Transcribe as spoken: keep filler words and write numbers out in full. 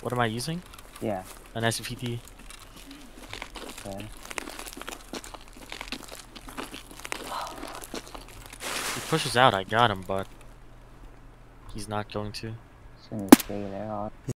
What am I using? Yeah. An S V T. Okay. He pushes out, I got him, but he's not going to. Just gonna stay there.